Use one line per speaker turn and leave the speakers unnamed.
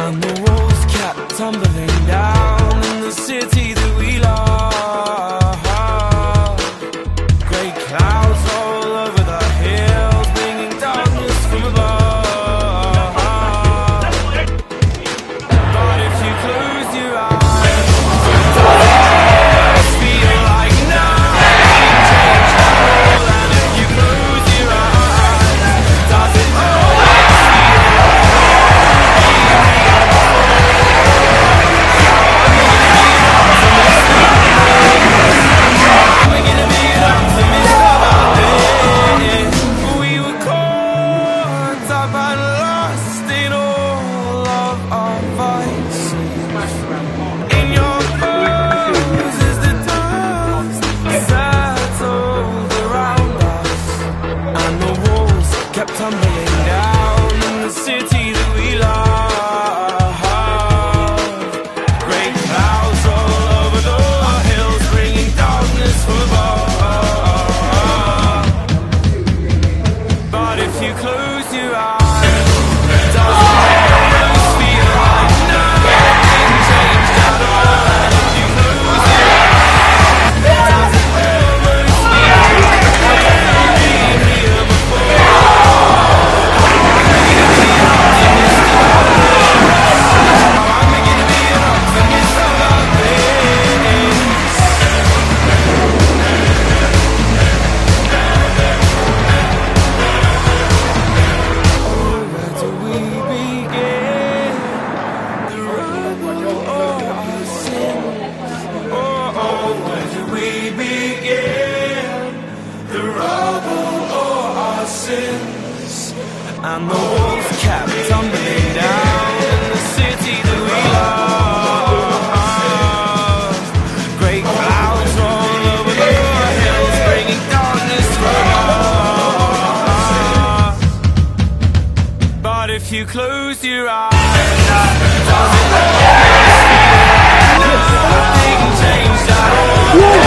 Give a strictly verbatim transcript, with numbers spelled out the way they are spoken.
and the walls kept tumbling down in the city that we love. Grey clouds all over the hills, bringing darkness from above. But if you close your eyes, does it feel like nothing changed at all? And if you close your eyes, does it always feel tumbling down in the city that we love. Great clouds all over the hills, bringing darkness from above. But if you close your eyes, does it almost feel like nothing changed at all? And if you close your eyes, does it almost feel like I've been here before? And the walls kept tumbling down in the city that we love. Great clouds all over the hills, bringing darkness from above. But if you close your eyes, does it always feel like nothing changed at all?